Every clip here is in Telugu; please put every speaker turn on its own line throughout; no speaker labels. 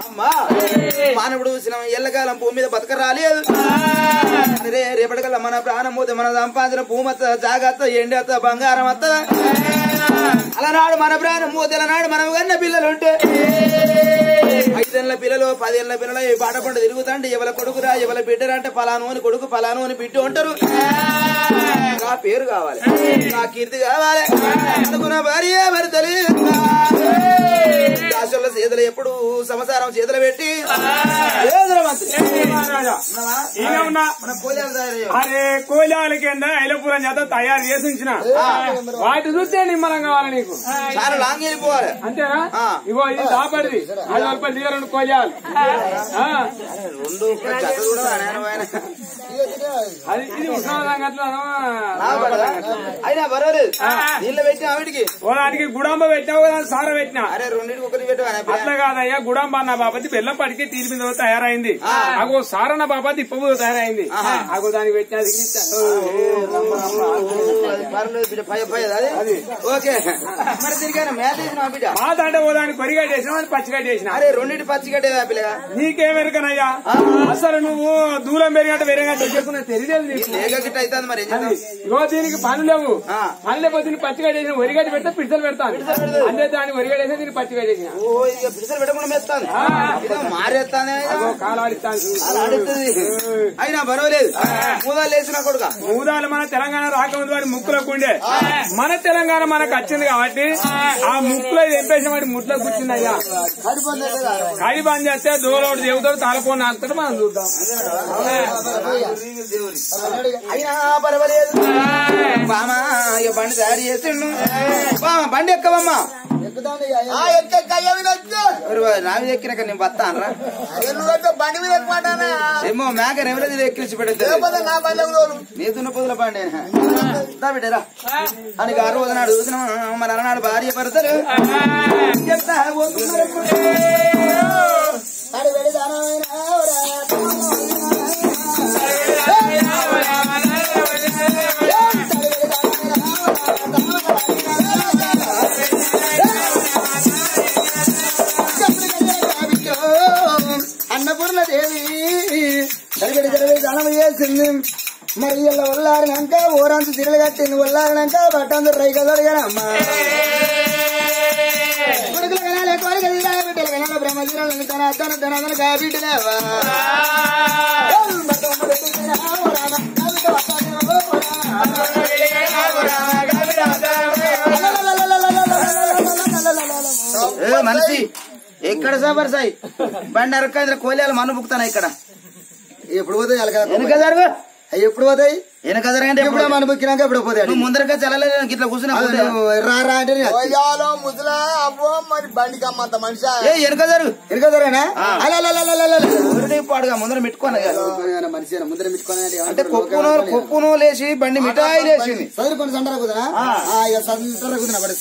అమ్మా మానవుడు ఎల్లకాలం భూమి మీద బతక రాలేదు. రేపటికల్లా మన ప్రాణం పోతే మన సంపాదన భూమత్త జాగ్రత్త ఎండత్త బంగారం అత్త అలనాడు మన ప్రాణం పోతే అలనాడు మనం కన్నా పిల్లలు ఉంటే 5 ఏళ్ల పిల్లలు 10 ఏళ్ల పిల్లలు పాట పంట తిరుగుతాంటే ఎవల కొడుకురా ఎవల బిడ్డరా అంటే పలాను అని కొడుకు పలాను అని బిడ్డ ఉంటారు. నా పేరు కావాలి, నా కీర్తి కావాలి అనుకున్న భార్య భర్తలు రాష్ట్రంలో చేతులు ఎప్పుడు సంసారం చేతులు పెట్టి
అరే కోలాల కింద ఐలపురం చేత తయారు చేసి ఉంచిన వాటి చూస్తే నిమ్మలం కావాలి నీకు.
చాలా లాంగ్ వెళ్ళిపోవాలి
అంతేనా? ఇగో ఇది దాపడిది 5 రూపాయలు 2 కోలాలు అది ఇది
అయినా పర్వాలేదు. నీళ్ళు పెట్టినా ఆవిడికి
వాటికి గుడాంబ పెట్టినావు కదా, సార పెట్టినా.
అరే 2 ఒకటి పెట్టు.
అట్లా కాదయ్యా, గుడాంబ అన్న బాపతి బెల్లం పడికి తీరి మీద తయారైంది. అగో సారన్న బాపతి ఇప్ప తయారైంది. అగో దానికి పెట్టినా
ఓకే. మరి తిరిగాను మేత వేసిన బిడ్డ
మాత అంటే ఓ దానికి కొరిగా చేసినా అది పచ్చిగా చేసిన.
అరే 2 పచ్చిగడ్డే పిల్లగా
నీకేమెరకనయ్యా? అసలు నువ్వు దూరం పెరిగంటే వేరేగా చేసుకున్నా తెలియదు.
అవుతుంది మరి
ఇగో దీనికి పనులు లేవు. పనులు లేకపోతే దీన్ని పచ్చిగా చేసిన వరిగడ్డి పెడితే పిడిసలు పెడతాను. అంటే దాన్ని వరిగడ్డ వేసి దీన్ని పచ్చిగా చేసిన.
పిడిసలు పెట్టకుండా మెత్తాను మారేస్తానే
కాలాడిస్తాను.
అయినా పర్వాలేదు. మూదాలు వేసిన కొడుక
మూదాలు మన తెలంగాణ రాకముందు వాడి ముక్కులకు ఉండే. మన తెలంగాణ మనకు వచ్చింది కాబట్టి ఆ ముక్కులో తెంపేసిన వాడి ముట్లో కూర్చుంది. అయ్యా కడి బంద్ చేస్తే దూరం దేవుతాడు తాళపో నాకుతాడు మనం చూద్దాం.
అయినా పర్వాలేదు. బామా ఇక బండి తయారు చేసిండు. బండి ఎక్కవమ్మా నావి ఎక్కినాక నేను బతానరా
బండి మీద ఎక్కుమంటానా?
ఏమో మేక ఎవరైతే ఎక్కించి పెడితే నీ దున్న పొదుల బండి బిడ్డరా అని ఆ రోజు నాడు చూసిన మన అలనాడు భార్య భర్తలు చెప్తా అన్నపూర్ణ దేవి సరిగడి జరగడి దానం చేసింది. మరి ఇలా వల్లారినాక ఓరంత తిరగలు కట్టింది. వల్లారినాక బట్టందు రైక దొరిగానమ్మా కొడుకులు కనాలి కోరిక బిడ్డలు కనాలి బ్రహ్మజీరాలను తన అతను తన కాబిడ్డలేవా మనిషి ఎక్కడ సఫర్ సాయి బండి అరక కోలేలు మన్ను బుక్తాను ఇక్కడ ఎప్పుడు పోతాయి వెనక జరుగు ఎప్పుడు పోతాయి వెనక జరగంటే ఎప్పుడు మన బుక్కినాక ఎప్పుడు పోతాయి. నువ్వు ముందరగా చల్లలేదు ఇట్లా కూర్చున్నా రా అంటే
ముసలా అబ్బో మరి బండికి అమ్మంత మనిషి
వెనక జరుగు వెనక జరగనా పాడుగా ముందర పెట్టుకోను
మనిషి ముందర పెట్టుకోని
అంటే కొప్పును లేచి బండి మిఠాయి లేచింది
చదువుకొని సంటరా కుదరా సంటరా కుదిన పడి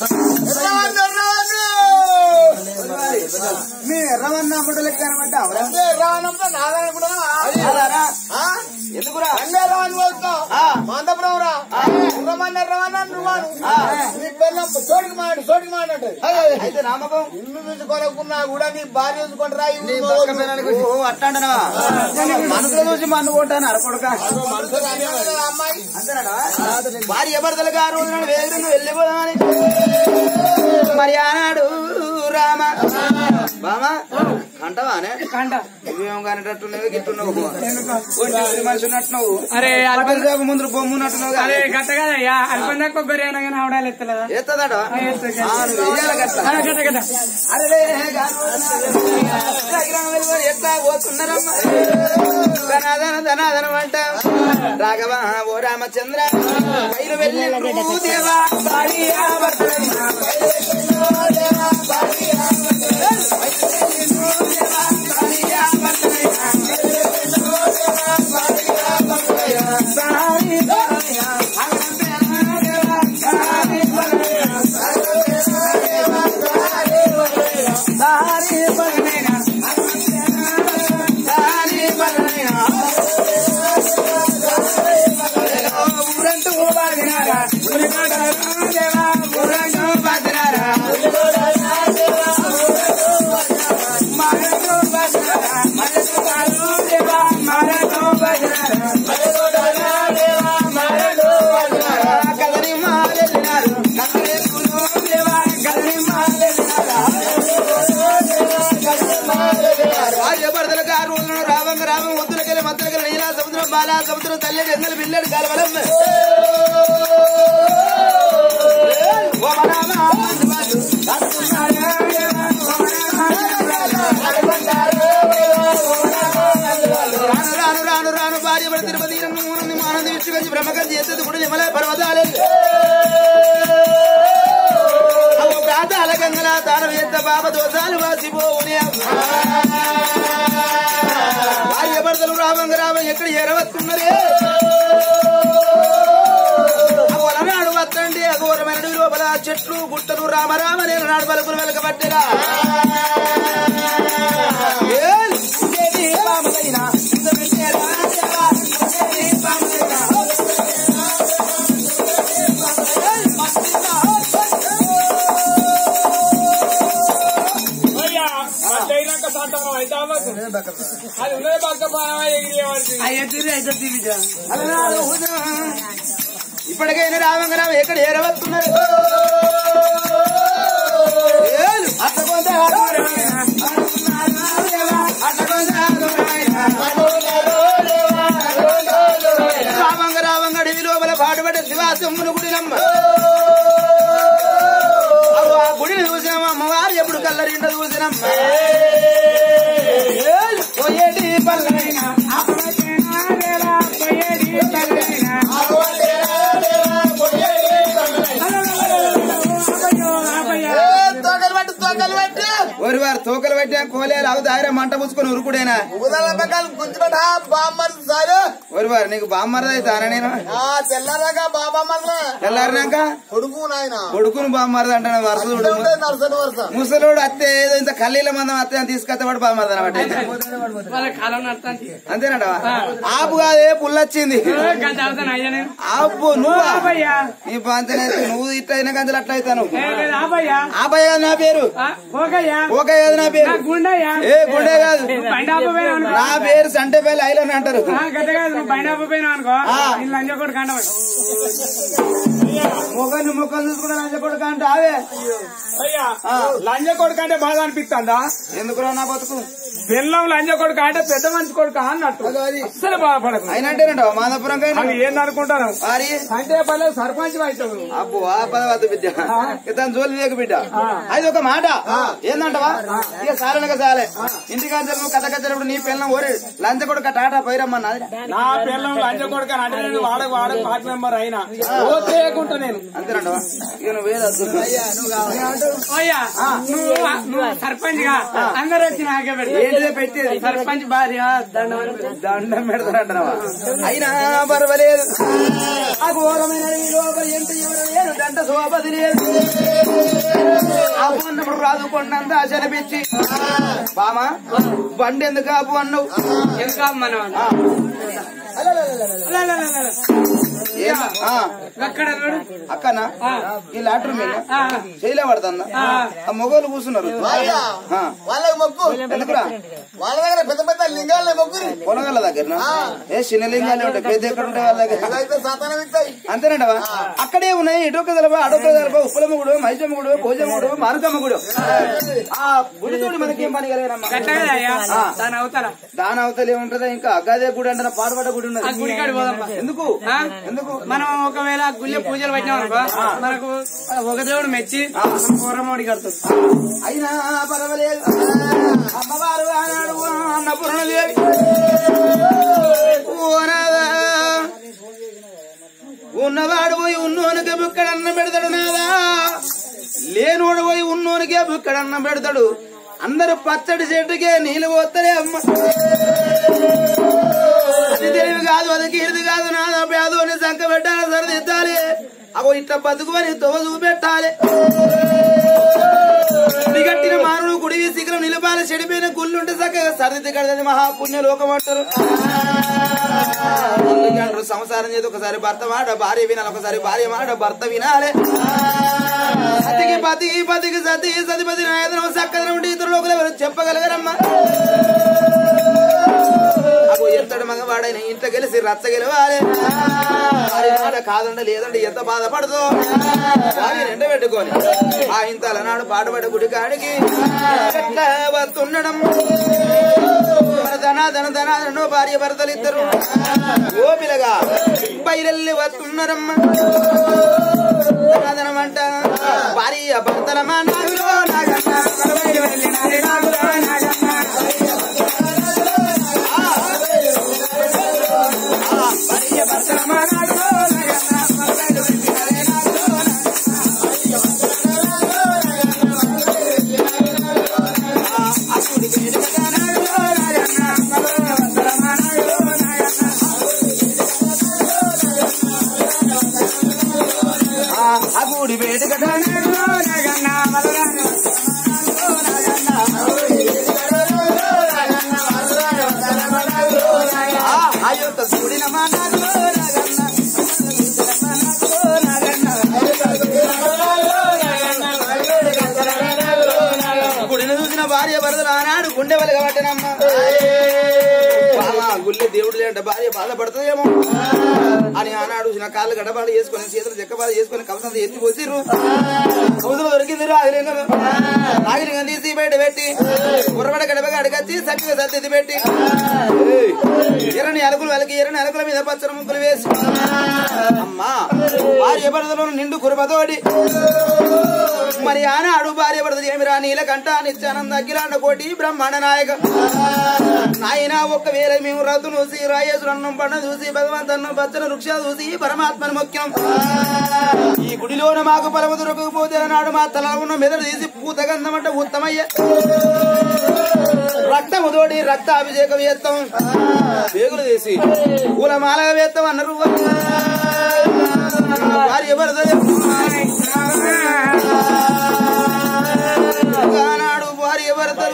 మీ ఎర్రవన్న అమ్మటలకి కనబడ్డా రావనంతా నాదనుకుంటున్నా
ఎందుకురా
మాంతపురం రా రమన్న నువ్వాను నీ పిల్ల చోటుకి మాట్లాడు
అయితే నామకం
ఇల్లు చూసుకోలేకున్నా కూడా నీ భార్య చూసుకుంటారా
అట్లా మనసులో చూసి మన్ను కొట్టాను అరకొడక
అమ్మాయి
భార్య భర్తలు గారు వేరు వెళ్ళిపోదామని మరి ఆనాడు రామ బామా కంటవానే
కంట
నువ్వేమో కానిటట్టున్నావు గిట్టున్నావు మనిషి ఉన్నట్టున్నావు.
అరే
అల్పసేపు ముందు బొమ్మున్నట్టున్నావు.
అరే గట్ట కదయ్యా అల్పందా కొబ్బరి అయినా కానీ ఆవడాలు ఎత్తలేదా?
ఎత్తదట ఎట్లా పోతున్నారమ్మా ధనాదన ధనాదనం అంట రాఘవ ఓ రామచంద్ర బయలు వెళ్ళి దేవా ఊరంటూ గ్రామం ఒత్తులకెళ్ళి మత్తులకెళ్ళి నీలా సముద్రం బాలా సముద్రం తల్లి ఎంగలు పిల్లడు కలవడం రాను రాను రాను భార్య పడి తిరుపతి ఆనంది విష్ణుగంజి బ్రహ్మగంజి ఎత్తది గుడి నిమల పర్వతాలే ప్రాతాల గంగల తాను ఎంత పాప దోషాలు వాసిపోనే భార్య భర్తలు రామంగ రామం ఎక్కడ ఎరవస్తున్నదే అగోలనాడు వత్తండి అఘోరమైన లోపల చెట్లు గుట్టలు రామరామ నేను నాడు పలుకులు వెలకబట్టెరా ఇప్పటికైనా రామంగరావు ఎక్కడ ఏరవస్తున్నారు రామంగ అడవి లోపల పాటుపడ్డ శివాసమ్మును గుడినమ్మ ఆ గుడిని చూసినాం అమ్మవారు ఎప్పుడు కల్లరిండ చూసినమ్మ పోయేటి పల్లైనా వారు తోకలు పెట్టా కోలేరు అవు దాగిర మంట పుచ్చుకొని ఉరుకుడేనా వారు నీకు బామ్మరది అవుతానా నేను తెల్లారినాక కొడుకును బామ్మరది అంటాను వరుస ముసలోడు అత్తే ఏదో ఇంత కల్లీల మందం అత్తే అని తీసుకొస్తే వాడు బామ్మరది అనమాట అంతేనట ఆపు కాదే పుల్లొచ్చింది ఆపు నువ్వు నీ పంచనైతే నువ్వు ఇట్లా అయినా గంజలు అట్లా అవుతాను ఆపయ్య కాదు నా పేరు ఓకే కాదు నా పేరు ఏ గుండె కాదు నా పేరు సంటేపల్లి ఐలని అంటారు మొగని ముఖం చూసుకుంటే లంజ కొడుకు అంటే అవే
లంజ కొడుకు అంటే బాగా అనిపిస్తుందా
ఎందుకు నా బతుకు
బెల్లం లంజ కొడుకు అంటే పెద్ద మనిషి కొడుకు అన్నట్టు అసలు బాధపడకు
అయినట్టేనంట మాధపురం
ఏందనుకుంటాను అంటే పల్లె సర్పంచ్ అవుతావు
అబ్బో ఆ పదవద్దు బిడ్డ ఇతను జోలి లేక బిడ్డ అది ఒక మాట ఏందంటవా ఇక సాలనక సాలే ఇంటికాంచెలు నువ్వు కథ కచ్చినప్పుడు నీ పిల్లం ఓరే లంచ కొడుక టాటా పోయిరమ్మన్నది
నా పిల్లం లంచ కొడుకు అంటే నేను వాడకు పార్టీ మెంబర్ అయినా ఓతేకుంటా నేను
అంతేనంటవా ఇక
నువ్వు సర్పంచ్ గా అందరూ వచ్చి నాకే
ఏంటిదే పెట్టేది
సర్పంచ్ భార్య
దండం పెడతారంటావా అయినా పర్వాలేదు ఆ ఘోరమైన లోపల ఎంత ఎవరు లేరు దంట శోభది లేదు ఆపు అన్నప్పుడు రాదుకున్నంత అనిపించి బామా బండి ఎందుకు ఆపు అన్నావు
ఎందుకు మనం
అక్కనా ఈ లాటరీ మీద చేయలే పడుతుందా ఆ మొగోళ్ళు కూర్చున్నారు
వాళ్ళకి మొక్కు
ఎందుకురా
వాళ్ళ దగ్గర పెద్ద పెద్ద లింగాలే మొక్కు
పొనగల దగ్గర ఏ చిన్న లింగాలు ఉంటాయి పెద్ద ఎక్కడ ఉంటాయి వాళ్ళ దగ్గర అంతేనంటవా అక్కడే ఉన్నాయి ఇటొక్క తెలప అడొక్క తెలప ఉప్పులమ్మ గుడు మైసమ్మ గుడు భోజమ్మ గుడు మారుతమ్మ గుడు ఆ గుడి తోడు మనకేం పని కలిగినమ్మా దాని అవతల ఏముంటదా ఇంకా అగ్గాదే గుడి అంటే పాడుపడ్డ గుడి ఉన్నది ఎందుకు ఎందుకు
మనం ఒకవేళ గుళ్ళె పూజలు పెట్టినాం అనుకో మనకు ఒక దేవుడు మెచ్చి పూర్వమోడి కడుతుంది
అయినా పర్వాలేదు అమ్మవారు ఆనాడు అన్నపూర్ణదేవి ఉన్నవాడు పోయి ఉన్నోనికే బుక్కడన్నం పెడతాడు నాదా లేనోడు పోయి ఉన్నోనికే బుక్కడన్నం పెడతాడు అందరు పచ్చడి చెట్టుకే నీళ్ళు పోతారే అమ్మ అది తెలివి కాదు అది కీర్తి కాదు నాదా పేదోని సంఖ పెట్టాలి సరిదిద్దాలి అగో ఇట్లా బతుకుని తొవ చూపెట్టాలి గట్టిన మానవుడు గుడి శిఖరం నిలపాలి చెడిపోయిన గుళ్ళుంటే చక్కగా సరిది కడదని మహాపుణ్య లోకం అంటారు సంసారం చేసి ఒకసారి భర్త మాట భార్య వినాలి ఒకసారి భార్య మాట భర్త వినాలి సతికి పతికి పతికి సతి సతిపతి నాయదనం చక్కదనం ఉంటే ఇతరులు ఒకరు చెప్పగలగరమ్మా అగో ఎంతటి మగవాడైన ఇంట్లో గెలిచి రచ్చ గెలవాలి కాదండి లేదండి ఎంత బాధపడదో భార్య ఎండ పెట్టుకొని ఆ ఇంతల నాడు పాటుపడ్డ గుడి కాడికి వస్తుండడం ధనాదనో భార్య భర్తలు ఇద్దరు ఓ పిల్లగా బయలెల్లి వస్తున్నారమ్మ ధనాదనమంట భార్య భర్తలమ్మ నాగులో నాగమ్మ భార్య భర్తలమ్మ నాగులో అగుడి వేట అయోత గుడిన గుడిని చూసిన భార్య భర్తలు ఆనాడు గుండె వెలగ పట్టనమ్మ గుళ్ళే దేవుడు లేదంటే భార్య బాధపడుతుందేమో అని ఆనాడు నా కాళ్ళు గడబాటు చేసుకుని చేతులు చెక్కబాటు చేసుకుని కవసంత ఎత్తి పోసిర్రు కౌదులు దొరికింది రాగిలింగం రాగిలింగం తీసి బయట పెట్టి ఉర్రబడ గడపగా అడగచ్చి సట్టిగా సర్ది పెట్టి ఎర్రని అలుకులు వెలకి ఎర్రని అలుకుల మీద పచ్చని ముక్కులు వేసి అమ్మా భార్య భర్తలో నిండు కురుపతోడి మరి ఆనాడు భార్య భర్తలు ఏమిరా నీలకంఠ నిత్యానంద అఖిలాండ కోటి బ్రహ్మాండ నాయక నాయన ఒక్కవేళ మేము రద్దు చూసి రాయేశ్వరన్నం పండు చూసి భగవంతన్నం పచ్చని వృక్షాలు చూసి పరమాత్మని ముఖ్యం ఈ గుడిలోన మాకు పరమ దొరకకపోతే నాడు మా తల ఉన్న మెదడు తీసి పూతగంధం అంటే ఉత్తమయ్య రక్తముతోటి రక్తాభిషేకం వేస్తాం పేగులు తీసి పూలమాలగా వేస్తాం అన్నారు భార్య భర్తలు ఆనాడు భార్య భర్తలు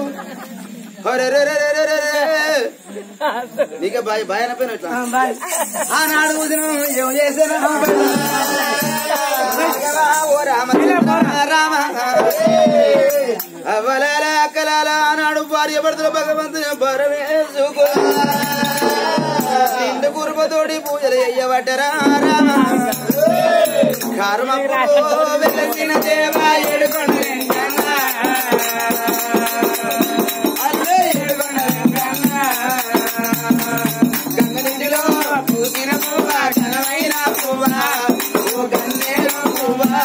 నీకే బాయ్ బాయ్ అనపోయినట్లా ఆనాడు ఏం చేశాను ఓ రామ రామ అవలాల అక్కలాల ఆనాడు భార్య భర్తలు భగవంతుని పరమేశ్వరు నిండు కురుపతోడి పూజలు అయ్యబట్టరా రామ కర్మ వెలసిన దేవా ఎడుకొండ గంగనింటిలో పూసిన పువ్వా ఘనమైన పువ్వా ఓ గన్నేరు పువ్వా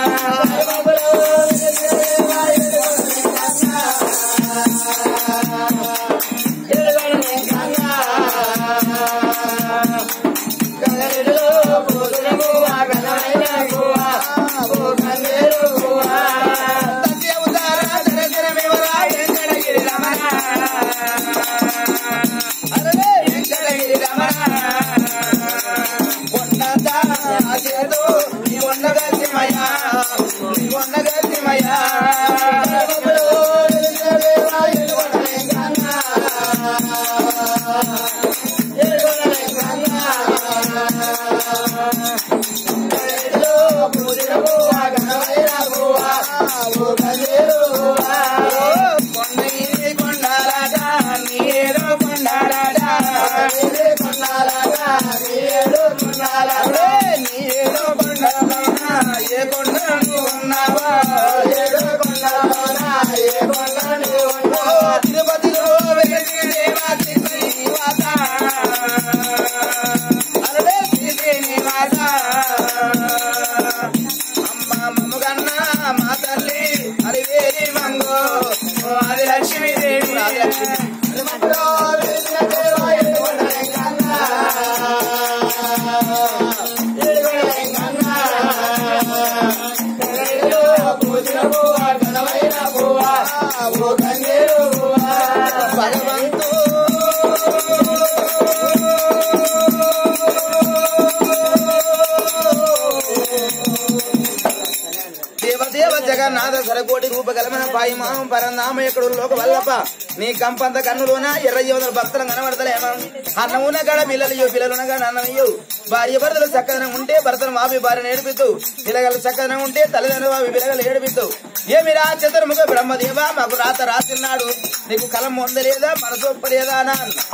జగన్నాథ సరకోటి రూపకలమైన పాయిమాం పరందామ ఎక్కడు లోక వల్లప్ప నీ కంపంత కన్నులోన ఎర్ర యువతల భక్తులు కనబడతలేమా అన్నమున్న గడ పిల్లలు పిల్లలున్న గడ అన్నమయ్యో భార్య భర్తలు చక్కదనం ఉంటే భర్తలు మాపి భార్యను ఏడిపిద్దు పిల్లగలు చక్కదనం ఉంటే తల్లిదండ్రులు మాపి పిల్లగలు ఏడిపిద్దు ఏమిరా చతుర్ముఖ బ్రహ్మదేవ మాకు రాత రాసిన్నాడు నీకు కలం పొందలేదా మనసొప్పలేదా అని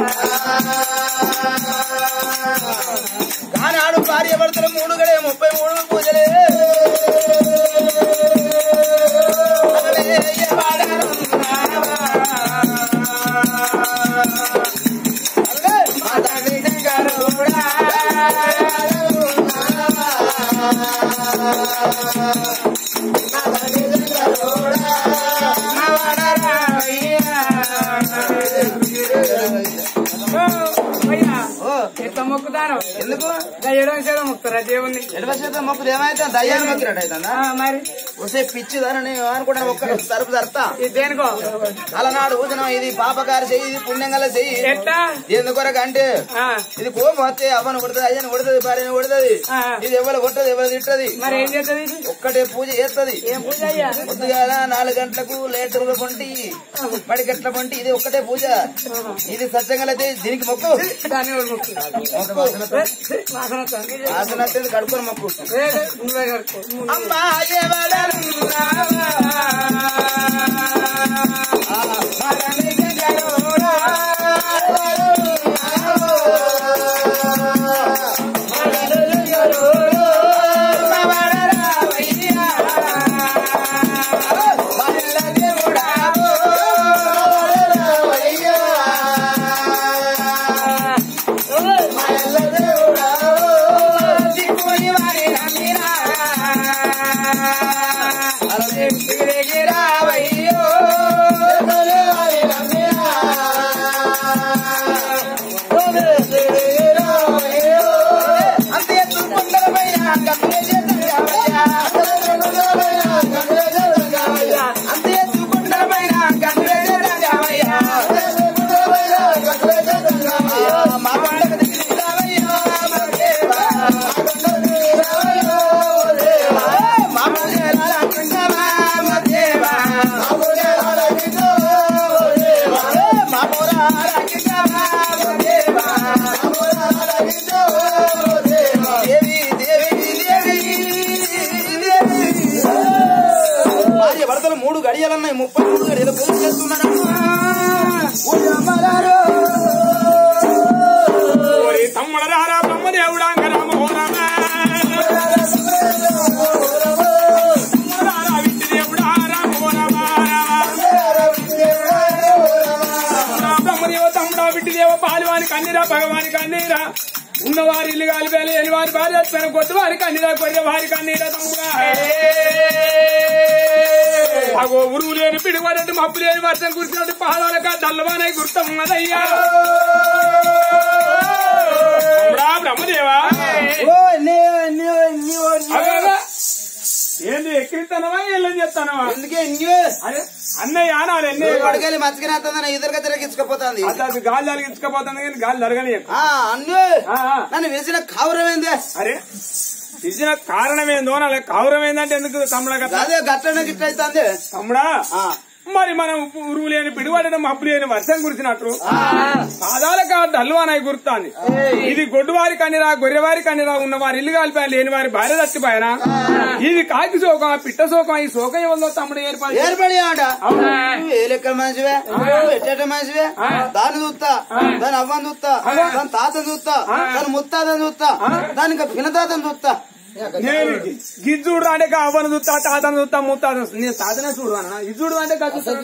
కానాడు భార్య భర్తలు 3 గడే 33 పూజలే
మొక్కుతాను
ఎందుకు
ఎడవ శాతం మొక్కుతారా దేవుణ్ణి?
ఎడవ శాతం మొక్కులు ఏమైతే దయ్యాన్ని మొక్కినట్టు అవుతుందా?
మరి
వస్తే పిచ్చిదానని అనుకుంటా ఒక్క తరపు జరుపుతా
దేనికో
అలనాడు ఊదినం ఇది పాపకారు చెయ్యి ఇది పుణ్యంగల చెయ్యి
ఎట్టా
ఎందుకొరకు అంటే ఇది కోపం వస్తే అవ్వను కొడుతుంది అయ్యను కొడుతుంది భార్యను కొడుతుంది ఇది ఎవరు కొట్టదు ఎవరు తిట్టది
మరి ఏం చేస్తుంది?
ఒక్కటే పూజ చేస్తుంది
ఏం పూజ అయ్యా?
పొద్దుగాల 4 గంటలకు లేటర్ల పొంటి పడి గంటల పొంటి ఇది ఒక్కటే పూజ. ఇది సత్యంగా దీనికి మొక్కు
దాన్ని కూడా మొక్కు. వాసన వస్తుంది.
ఆసన కడుపుని మొక్కు.
నువ్వే కడుక్కో.
అమ్మా భర్తలు 3 గడియలున్నాయి 33 గడియలు పూజ చేస్తున్నారు.
తమ్ముడరారా బ్రహ్మదేవుడా తమ్ముడా విట్టిదేవ పాలివాని కన్నీరా భగవాని కన్నీరా ఉన్నవారి ఇల్లు కాలిపోయాలి ఎని వారి భార్య చచ్చిపోయిన కొద్ది వారి కన్నీరా కొద్ది వారి కన్నీరా తమ్ముడా అగో ఉరువు లేని పిడివాడంటే మబ్బు లేని వర్షం కురిసినట్టు పాదాలక దల్లవానే గుర్తమ్మదయ్యా బ్రహ్మదేవా ఏంది ఎక్కిరిస్తానవా ఏం చేస్తానవా?
ఎందుకే
అన్నయ్య అనాలి
అన్నయ్య మచ్చకిన ఎదురుగా తిరగించుకపోతుంది
అది గాలి జరిగించుకపోతుంది కానీ గాలి జరగని
నన్ను వేసిన కావురమైందే.
అరే ఇచ్చిన కారణమేందో నా కావురమైందంటే ఎందుకు తమ్ముడా
అదే గట్లనే గిట్ల అవుతుంది
తమ్ముడా. మరి మనం ఉరువు లేని పిడివాడడం మబ్బు లేని వర్షం కురిసినట్టు పాదాలకు డల్వానాయి గుర్తాంది. ఇది గొడ్డువారి కన్నిరా గొర్రెవారి కన్నిరా ఉన్న వారి ఇల్లు కాలిపోయా లేని వారి భార్య చచ్చిపోయారా ఇది కాకి శోకం పిట్ట శోకం ఈ శోకం ఏమో తమ్ముడు
ఏర్పడి ఆట ఏ లెక్క మనిషివే ఎట్ట మనిషివే దాన్ని చూస్తా దాని అవ్వని చూస్తా దాని తాతని చూస్తా దాని ముత్తాతని చూస్తా దాని ఇంకా పినతాతని చూస్తా
గిజ్జుడు అంటే అవ్వను చూస్తా తాతను చూస్తా ముత్తాతను నేను తాతనే చూడు అన్న ఇజ్జుడు అంటే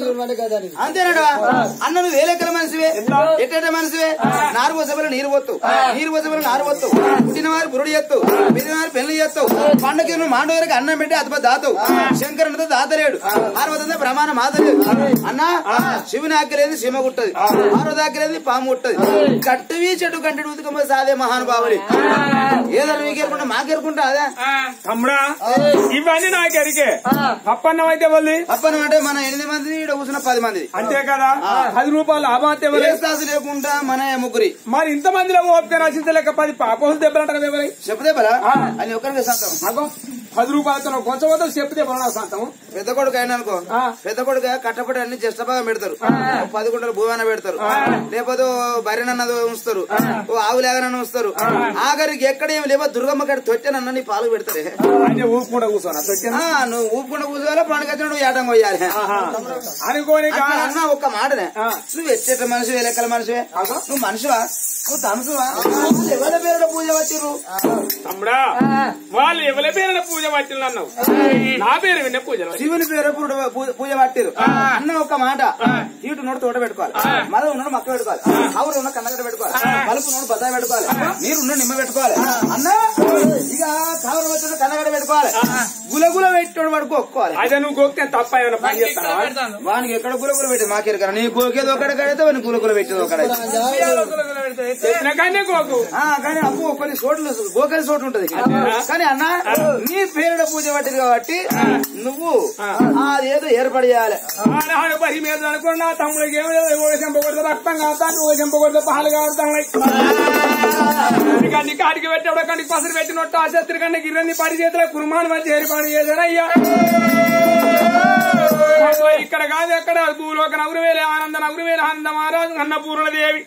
అంతేనాడు అన్న నువ్వు వేలెక్కల మనిషివే ఎట్ట మనిషివే నారు పోసబల నీరు పోతావు నీరు పోసబల నారు పోతావు పుట్టిన వారు బురుడు చేస్తావు పెరిగిన వారు పెళ్లి చేస్తావు పండుగ నువ్వు మాండవరికి అన్నం పెట్టి అతప దాతావు శంకరునితో దాతలేడు పార్వతంతో ప్రమాణం మాతలేడు అన్న శివుని ఆక్కలేదు సీమ కుట్టది పార్వతి ఆక్కలేదు పాము కుట్టది కట్టువి చెట్టు కంటి ఉతుకమ్మ సాదే మహానుభావుడి ఏదో మీకేరుకుంటా మాకేరుకుంటా అదే
తమ్ముడా ఇవన్నీ నాకు ఎరికే పప్పన్నం అయితే వాళ్ళు
పప్పన్నం అంటే మన 8 మంది ఇక్కడ కూర్చున్న 10 మంది అంతే
కదా 10 రూపాయలు లాభం అయితే
లేకుండా మన ముగ్గురి
మరి ఇంత మందిలో ఓపిక రచించలేక 10 పాపోలు దెబ్బలంటారు ఎవరి
చెప్పు దెబ్బలా అని ఒకరికి శాతం
10 రూపాయలతో కొంచెం పోతే చెప్పు దెబ్బలు నా శాతం
పెద్ద కొడుకు అయినా అనుకో పెద్ద కొడుకు కట్టపడి అన్ని జస్టబాగా పెడతారు 10 గుంటలు భూమాన పెడతారు లేకపోతే బరినన్న ఉంచుతారు ఆవులేగనన్న ఉంచుతారు ఆఖరికి ఎక్కడ ఏమి లేవో దుర్గమ్మ కాడ తొట్టెనన్న నీ పాలు పెడతారు
ఊపుకుండా కూర్చోనా
నువ్వు ఊపుకుండా కూర్చోవాలి పండుగ నువ్వు ఏటం పోయాలి
అనుకోని
అన్న ఒక్క మాటనే నువ్వు ఎచ్చేట మనిషివే లెక్కల మనిషివే నువ్వు మనిషివా నువ్వు తమసువా ఎవరి పేరున పూజ పట్టిరు
తమ్ముడా వాళ్ళు ఎవరి పేరున పూజ పట్టిరు అన్నావు నా పేరు విన్న పూజ
శివుని పేరు పూజ పట్టిరు అన్న ఒక్క మాట ఇటు నోడు తోట పెట్టుకోవాలి మరో ఉన్నాడు మక్క పెట్టుకోవాలి ఆవురు ఉన్న కన్నగడ్డ పెట్టుకోవాలి పలుపు నోడు బత్తాయి పెట్టుకోవాలి నీరు ఉన్న నిమ్మ పెట్టుకోవాలి అన్న ఇక కావరం వచ్చిన కన్నగడ్డ పెట్టుకోవాలి గులగుల పెట్టాడు వాడు గొక్కోవాలి.
అదే నువ్వు గోక్తే తప్ప ఏమైనా పని చేస్తావా?
వానికి ఎక్కడ గులగుల పెట్టి మాకేరు కదా నీ గోకేది ఒకటి కడితే వాడిని గులగుల పెట్టేది ఒకటి
చెప్పిన కానీ గోకు.
కానీ అప్పు కొన్ని చోట్లు గోకలి చోటు ఉంటది. కానీ అన్న నీ పేరుడ పూజ పట్టింది కాబట్టి నువ్వు అదేదో ఏర్పాటు చేయాలి.
ఆనాడు పరి మీద అనుకున్నా తమ్ముడికి ఏమో చెంపకూడదు, రక్తం కాస్తాను, చెంపకూడదు, పాలు కాస్తాయి. కండి కాడికి పెట్టాడు, కండికి పసరు పెట్టినట్టు ఆ శత్రు కండి గిర్రని పడి చేతుల కుర్మాన్ మధ్య ఏర్పాటు చేశారు. అయ్యా ఇక్కడ కాదు ఎక్కడ భూలోక నగురువేలే ఆనంద నగురువేలే ఆనంద మహారాజు అన్నపూర్ణ దేవి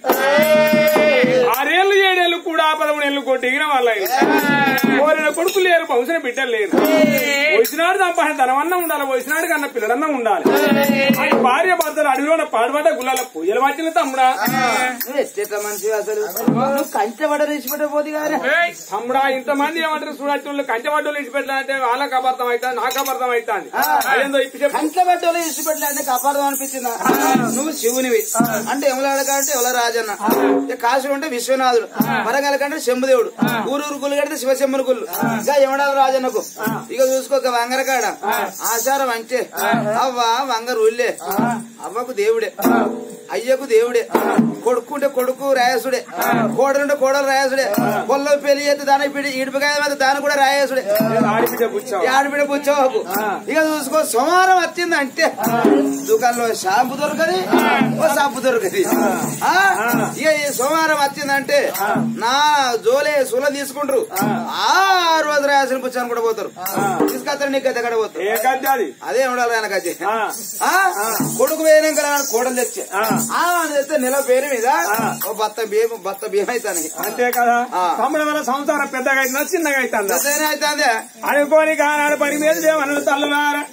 6 ఏళ్ళు 7 ఏళ్ళు కూడా 13 ఏళ్ళు కొట్టిగిన వాళ్ళ కోరిన కొడుకులు లేరు, బహుశా బిడ్డలు లేరు. వచ్చినాడు సంపాదన ధనమన్నా ఉండాలి, వచ్చినాడు కన్నా పిల్లడన్నా ఉండాలి. అది భార్య భర్తలు అడవిలో పాడుబడ్డ గుళ్ళ పూజలు పట్టిన తమ్ముడా.
మనిషి అసలు కంచెబడ్డ రేసిపెట్టబోదు కానీ
తమ్ముడా ఇంతమంది ఏమంటారు చూడచ్చు, కంచెబడ్డలు ఇచ్చిపెట్టాలంటే వాళ్ళకి అబద్ధం అవుతుంది, నాకు అబద్ధం అవుతుంది. అదేందో ఇప్పి
కంచెబడ్డలు ఇచ్చిపెట్టలేదంటే అపార్థం అనిపించిందా? నువ్వు శివునివి అంటే ఎమలాడ కంటే ఎవల రాజన్న, కాశీ ఉంటే విశ్వనాథుడు, వరంగల్ కంటే శంభుదేవుడు, ఊరూరు గుళ్ళు కడితే శివశంభుని గుళ్ళు, ఇంకా యమడాల రాజన్నకు. ఇక చూసుకోక వంగరకాడ ఆచారం అంటే అవ్వ వంగరు ఊళ్ళే, అవ్వకు దేవుడే, అయ్యకు దేవుడే, కొడుకుంటే కొడుకు రాయసుడే, కోడలుంటే కోడలు రాయసుడే, కొల్ల పెళ్లి చేస్తే దాని ఈడిపికాయ మీద దాని కూడా రాయసుడే, ఆడిపిడ పుచ్చవకు. ఇక చూసుకో సోమవారం వచ్చిందంటే దుకాణంలో షాంపు దొరకది, ఓ షాంపు దొరకది. ఇక ఈ సోమవారం వచ్చిందంటే నా జోలే సుల తీసుకుంటారు, ఆ రోజు రాయాల్సిన పుచ్చాను కూడా పోతారు, తీసుకొస్తారు నీకు గద్దె కడ పోతారు. అదే ఉండాలి ఆయన గద్దె. కొడుకు వేయనాక కోడలు తెచ్చే తెస్తే నెల పేరు మీద భర్త బియ్యం అవుతాను.
అంతే కదా తమ్ముడు వల్ల సంసారం పెద్దగా అవుతుందా చిన్నగా అవుతుందా?
అవుతుంది
అనుకోని కానాడు పని మీద దేవను తల్లులారా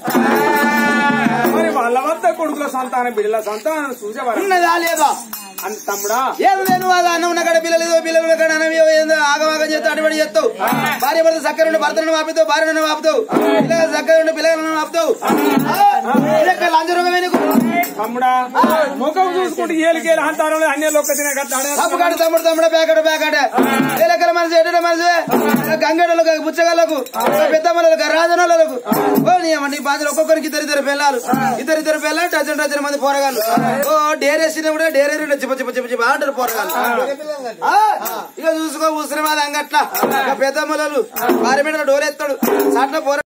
మరి వాళ్ళ వద్ద కొడుకుల సంతానం బిడ్డల సంతానం చూసేవారు
ఉన్నదా లేదా
అంత తమ్ముడా?
ఏది నేను అన్నం ఉన్న కాడ పిల్లలు పిల్లలు కాడ ఆగమాగం చేస్తూ అటుబడి చేస్తావు. భార్య భర్త చక్కర నుండి భర్తను ఆపుతావు, భార్యను ఆపుతావు, పిల్లలు చక్కర నుండి పిల్లలను ఆపుతావు. లంచరమే
తమ్ముడా ముఖం చూసుకుంటే ఏలికేలు అంటారు అన్ని ఒక్క తినే
తప్పుకాడు తమ్ముడు తమ్ముడు పేకాడు పేకాడే ఏలకల మనసు ఎడ మనసు గంగడలకు బుచ్చగలకు పెద్దమ్మలకు రాజనలకు నీ బాధ్యత ఒక్కొక్కరికి ఇద్దరిద్దరు పిల్లలు ఇద్దరిద్దరు పిల్లలు డజన్ మంది పోరగాళ్ళు. ఓ డేరేసిన కూడా డేరే అంటారు పోరగాళ్ళు. ఇక చూసుకో ఉసిరి వాళ్ళ అంగట్ల పెద్దమ్మలు భార్య మీద డోరెత్తాడు సాట్ల పోర